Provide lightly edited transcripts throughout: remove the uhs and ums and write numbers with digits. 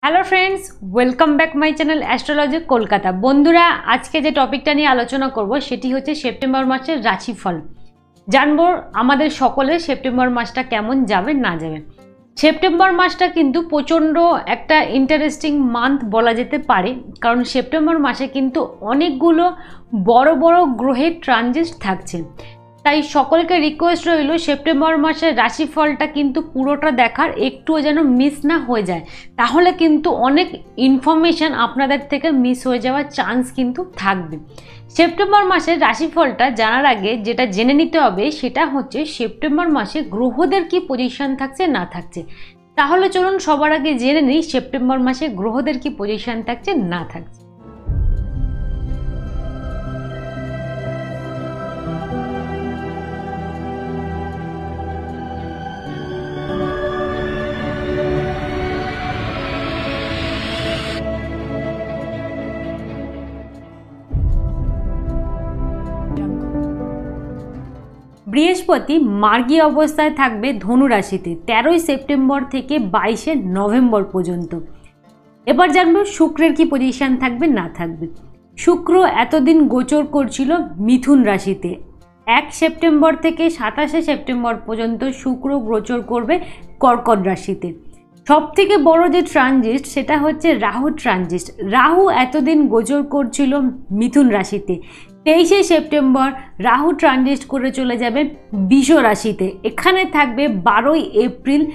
Hello friends, welcome back my channel astrology Kolkata. बंधुरा आज के जो टपिकटा निये आलोचना करब सेटी होच्छे सेप्टेम्बर मासेर राशिफल। जानबो आमादेर सकलेर सेप्टेम्बर मासटा केमन जाबे ना जाबे। सेप्टेम्बर मासटा किन्तु प्रचंड एकटा इंटारेस्टिंग मान्थ बला जेते पारे, कारण सेप्टेम्बर मासे किन्तु अनेकगुलो बड़ो बड़ो ग्रहेर ट्रानजिट थाकछे। ताई सकलके रिक्वेस्ट रइल सेप्टेम्बर मासेर राशिफलटा किन्तु पुरोटा देखार, एकटुओ जेन मिस ना हो जाए, ताहले किन्तु अनेक इनफरमेशन आपनादेर थेके मिस हो जाওয়ার चान्स किन्तु थाकबे। सेप्टेम्बर मासेर राशिफलटा जानार आगे जेटा जेने निते होबे सेटा होच्छे सेप्टेम्बर मासे ग्रहदेर कि पजिशन थाकছে ना थाकছে। ताहले चलुन सबार आगे जेने निই सेप्टेम्बर मासे ग्रहदेर कि पजिशन थाकছে ना थाकছে। बृहस्पति मार्गी अवस्थाय थाकबे धनु राशिते 13 सेप्टेम्बर थेके 22 नवेम्बर पर्यन्त। एबार जानबो शुक्रेर की पजिशन थाकबे ना थाकबे। शुक्र एतदिन गोचर करछिलो मिथुन राशिते। 1 सेप्टेम्बर थेके 27 सेप्टेम्बर पर्यन्त शुक्र गोचर करबे कर्कट राशिते। सबथेके बड़ो जे ट्रानजिट सेटा होच्छे राहु ट्रानजिट। राहु एतदिन गोचर करछिलो मिथुन राशिते। 23 सेप्टेम्बर राहु ट्रानजिट करे चले जाबे बिष राशिते। एखाने थाकबे 12 एप्रिल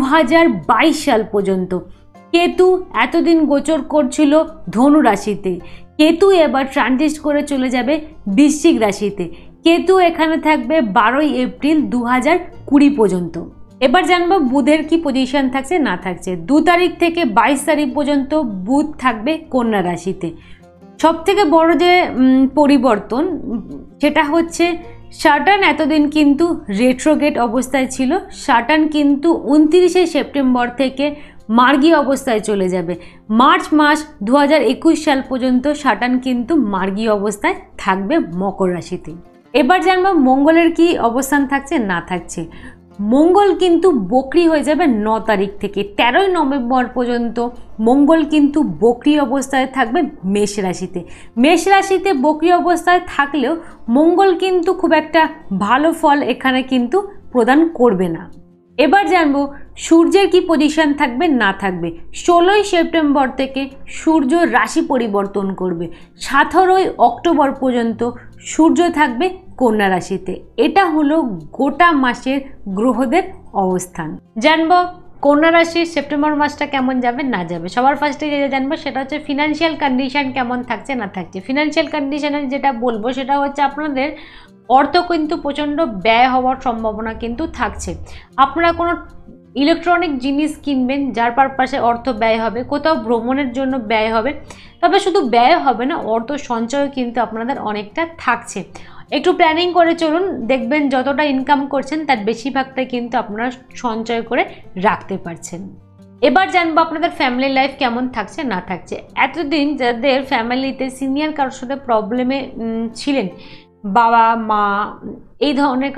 2022 साल पर्यन्त। केतु एतदिन गोचर करछिलो धनु राशिते। केतु एबार ट्रानजिट करे चले जाबे वृश्चिक राशिते। केतु एखाने थाकबे 12 एप्रिल 2020 पर्यन्त। एबार जानबो बुधेर की पजिशन थाकছে ना थाकছে। 2 तारीख थेके 22 तारीख पर्यन्त बुध थाकबे कन्या राशिते। सबथेके बड़ो जे परिवर्तन सेटा होच्छे सैटार्न एतदिन किन्तु रेट्रोगेट अवस्थाय छिलो। सैटार्न किन्तु 29 सेप्टेम्बर थेके मार्गी अवस्थाय चले जाबे। मार्च मास 2021 साल पर्यन्त सैटार्न किन्तु मार्गी अवस्थाय थाकबे मकर राशिते। एबार जानबो मंगलेर की अवस्थान थाकছে ना थाकছে। मंगल किन्तु बकरी हो जाए 9 तारीख थेके 13 नवेम्बर पर्यन्त मंगल किन्तु बकरी अवस्थाय थाकबे मेष राशिते। मेष राशिते बकरी अवस्थाय थाकलेও मंगल किन्तु खूब एकटा भालो फल एखाने किन्तु प्रदान करबे ना। एबार जानबो सूर्येर की पजिशन थाकबे ना थाकबे। 16 सेप्टेम्बर थेके सूर्य राशि परिवर्तन करबे। 17 अक्टोबर पर्यन्त सूर्य थाकबे कन्या राशिते। एटा हलो गोटा मासेर ग्रहदेर अवस्थान। जानबो कन्या राशि सेप्टेम्बर मासटा केमन जाबे ना जाबे। सबार फार्स्टे जेटा जानबो सेटा होच्छे फिनान्शियल कन्डिशन केमन थाकছে ना थाकছে। फिनान्शियल कन्डिशने जेटा बोलबो सेटा होच्छे आपनादेर अर्थ किन्तु प्रचंड व्यय हওয়ার सम्भावना किन्तु थाकছে। आपनारा कोनो इलेक्ट्रनिक जिनिस किनबेन जार पारपासे अर्थ व्यय होबे, कोথাও भ्रमणের জন্য ব্যয় হবে। তবে শুধু ব্যয় হবে না, अर्थ সঞ্চয় কিন্তু আপনাদের অনেকটা থাকছে। একটু প্ল্যানিং করে চলুন, দেখবেন যতটা ইনকাম করছেন তার বেশিরভাগটাই কিন্তু আপনারা সঞ্চয় করে রাখতে পারছেন। এবার জানবো আপনাদের ফ্যামিলি লাইফ কেমন থাকছে না থাকছে। এতদিন যাদের ফ্যামিলিতে সিনিয়র কারোর সাথে প্রবলেমে ছিলেন, বাবা মা এই ধরনের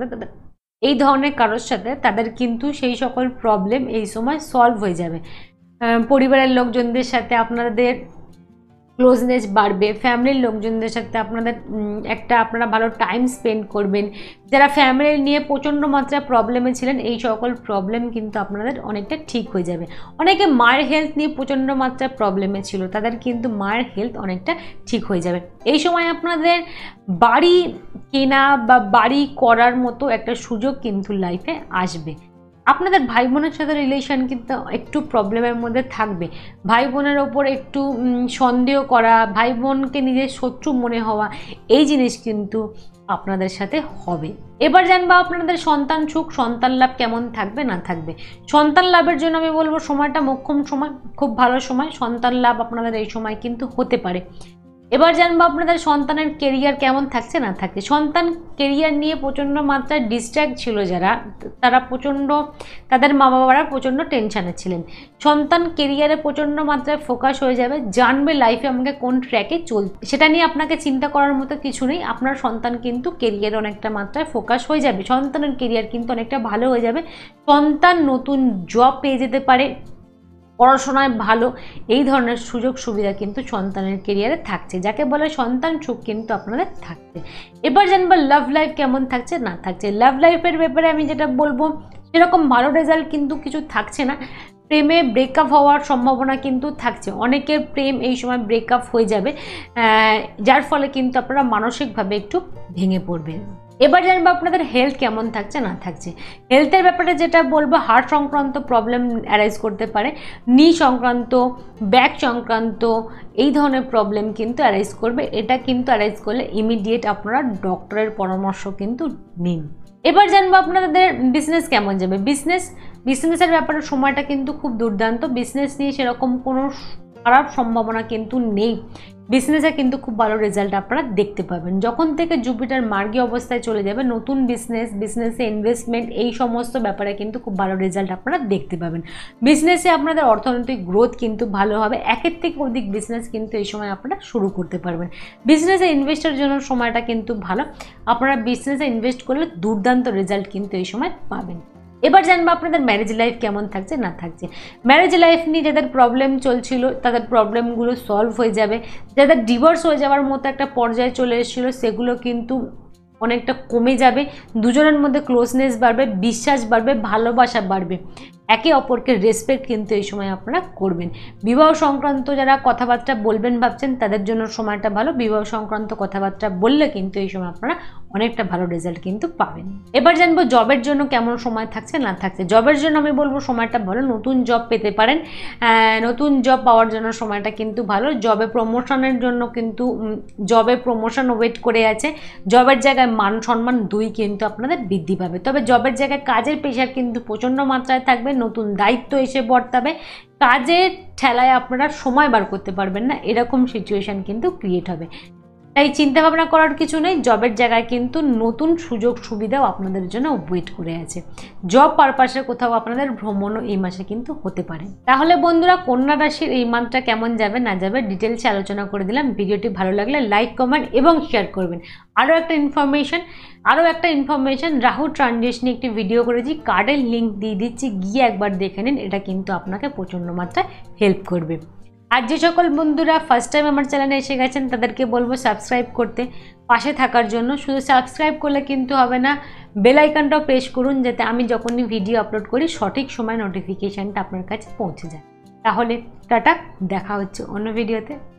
কারোর সাথে তাদের কিন্তু সেই সকল প্রবলেম এই সময় সলভ হয়ে যাবে। পরিবারের লোকজনদের সাথে আপনাদের ক্লোজনেস বাড়বে। ফ্যামিলির লোকজনদের সাথে আপনাদের একটা আপনারা ভালো টাইম স্পেন্ড করবেন। যারা ফ্যামিলি নিয়ে প্রচণ্ড মাত্রায় প্রবলেমে ছিলেন এই সকল প্রবলেম কিন্তু আপনাদের অনেকটা ঠিক হয়ে যাবে। অনেকে মায়ের হেলথ নিয়ে প্রচণ্ড মাত্রায় প্রবলেমে ছিল, তাদের কিন্তু মায়ের হেলথ অনেকটা ঠিক হয়ে যাবে। এই সময় আপনাদের বাড়ি কেনা বা বাড়ি করার মতো একটা সুযোগ কিন্তু লাইফে আসবে। আপনাদের ভাই বোনের সাথে রিলেশন কিন্তু একটু প্রবলেমের মধ্যে থাকবে। ভাই বোনের ওপর একটু সন্দেহ করা, ভাই বোনকে নিজের শত্রু মনে হওয়া, এই জিনিস কিন্তু আপনাদের সাথে হবে। এবার জানবো আপনাদের সন্তান সুখ সন্তান লাভ কেমন থাকবে না থাকবে। সন্তান লাভের জন্য আমি বলবো সময়টা মোক্ষম সময়, খুব ভালো সময়। সন্তান লাভ আপনাদের এই সময় কিন্তু হতে পারে। এবার জানবো আপনাদের সন্তানের কেরিয়ার কেমন থাকছে না থাকছে। সন্তান কেরিয়ার নিয়ে প্রচণ্ড মাত্রায় ডিস্ট্র্যাক্ট ছিল যারা, তারা প্রচণ্ড তাদের মা বাবারা প্রচণ্ড টেনশানে ছিলেন। সন্তান কেরিয়ারে প্রচণ্ড মাত্রায় ফোকাস হয়ে যাবে, জানবে লাইফে আমাকে কোন ট্র্যাকে চলছে, সেটা নিয়ে আপনাকে চিন্তা করার মতো কিছু নেই। আপনার সন্তান কিন্তু কেরিয়ারে অনেকটা মাত্রায় ফোকাস হয়ে যাবে। সন্তানের কেরিয়ার কিন্তু অনেকটা ভালো হয়ে যাবে। সন্তান নতুন জব পেয়ে যেতে পারে। পড়াশোনায় ভালো, এই ধরনের সুযোগ সুবিধা কিন্তু সন্তানের কেরিয়ারে থাকছে, যাকে বলে সন্তান সুখ কিন্তু আপনাদের থাকছে। এবার জানবো লাভ লাইফ কেমন থাকছে না থাকছে। লাভ লাইফের ব্যাপারে আমি যেটা বলবো, সেরকম ভালো রেজাল্ট কিন্তু কিছু থাকছে না। প্রেমে ব্রেকআপ হওয়ার সম্ভাবনা কিন্তু থাকছে, অনেকের প্রেম এই সময় ব্রেকআপ হয়ে যাবে, যার ফলে কিন্তু আপনারা মানসিকভাবে একটু ভেঙে পড়বেন। এবার জানবো আপনাদের হেলথ কেমন থাকছে না থাকছে। হেলথের ব্যাপারে যেটা বলবো, হার্ট সংক্রান্ত প্রবলেম অ্যারাইজ করতে পারে, নি সংক্রান্ত, ব্যাক সংক্রান্ত এই ধরনের প্রবলেম কিন্তু অ্যারাইজ করবে। এটা কিন্তু অ্যারাইজ করলে ইমিডিয়েট আপনারা ডক্টরের পরামর্শ কিন্তু নিন। এবার জানবো আপনাদের বিজনেস কেমন যাবে। বিজনেসের ব্যাপারে সময়টা কিন্তু খুব দুর্দান্ত, বিজনেস নিয়ে সেরকম কোনো খারাপ সম্ভাবনা কিন্তু নেই। বিজনেসে কিন্তু খুব ভালো রেজাল্ট আপনারা দেখতে পাবেন। যখন থেকে জুপিটার মার্গী অবস্থায় চলে যাবে, নতুন বিজনেসে ইনভেস্টমেন্ট এই সমস্ত ব্যাপারে কিন্তু খুব ভালো রেজাল্ট আপনারা দেখতে পাবেন। বিজনেসে আপনাদের অর্থনৈতিক গ্রোথ কিন্তু ভালো হবে, একের থেকে অধিক বিজনেস কিন্তু এই সময় আপনারা শুরু করতে পারবেন। বিজনেসে ইনভেস্টের জন্য সময়টা কিন্তু ভালো, আপনারা বিজনেসে ইনভেস্ট করলে দুর্দান্ত রেজাল্ট কিন্তু এই সময় পাবেন। এবার জানবো আপনাদের ম্যারেজ লাইফ কেমন থাকছে না থাকছে। ম্যারেজ লাইফ নিয়ে যাদের প্রবলেম চলছিল তাদের প্রবলেমগুলো সলভ হয়ে যাবে, যাদের ডিভোর্স হয়ে যাওয়ার মতো একটা পর্যায়ে চলে এসেছিলো সেগুলো কিন্তু অনেকটা কমে যাবে, দুজনের মধ্যে ক্লোজনেস বাড়বে, বিশ্বাস বাড়বে, ভালোবাসা বাড়বে, একে অপরকে রেসপেক্ট কিন্তু এই সময় আপনারা করবেন। বিবাহ সংক্রান্ত যারা কথাবার্তা বলবেন ভাবছেন তাদের জন্য সময়টা ভালো, বিবাহ সংক্রান্ত কথাবার্তা বললে কিন্তু এই সময় আপনারা অনেকটা ভালো রেজাল্ট কিন্তু পাবেন। এবার জানবো জবের জন্য কেমন সময় থাকছে না থাকছে। জবের জন্য আমি বলবো সময়টা ভালো, নতুন জব পেতে পারেন, নতুন জব পাওয়ার জন্য সময়টা কিন্তু ভালো। জবে প্রমোশনের জন্য কিন্তু জবে প্রমোশন ওয়েট করে আছে, জবের জায়গায় মান সম্মান দুই কিন্তু আপনাদের বৃদ্ধি পাবে। তবে জবের জায়গায় কাজের প্রেশার কিন্তু প্রচণ্ড মাত্রায় থাকবে, নতুন দায়িত্ব এসে বর্তাবে, কাজের ঠেলায় আপনারা সময় বার করতে পারবেন না, এরকম সিচুয়েশান কিন্তু ক্রিয়েট হবে। তাই চিন্তাভাবনা করার কিছু নেই, জবের জায়গায় কিন্তু নতুন সুযোগ সুবিধাও আপনাদের জন্য ওয়েট করে আছে। জব পারপাসে কোথাও আপনাদের ভ্রমণও এই মাসে কিন্তু হতে পারে। তাহলে বন্ধুরা, কন্যা রাশির এই মান্থটা কেমন যাবে না যাবে ডিটেলসে আলোচনা করে দিলাম। ভিডিওটি ভালো লাগলে লাইক, কমেন্ট এবং শেয়ার করবেন। আরও একটা ইনফরমেশন রাহু ট্রানজিশনে একটি ভিডিও করেছি, কার্ডের লিঙ্ক দিয়ে দিচ্ছি, গিয়ে একবার দেখে নিন, এটা কিন্তু আপনাকে প্রচণ্ড মাত্রায় হেল্প করবে। আর যে সকল বন্ধুরা ফার্স্ট টাইম আমার চ্যানেলে এসে গেছেন তাদেরকে বলবো সাবস্ক্রাইব করতে, পাশে থাকার জন্য। শুধু সাবস্ক্রাইব করলে কিন্তু হবে না, বেল আইকনটাও প্রেস করুন যাতে আমি যখনই ভিডিও আপলোড করি সঠিক সময় নোটিফিকেশানটা আপনার কাছে পৌঁছে যায়। তাহলে টাটা, দেখা হচ্ছে অন্য ভিডিওতে।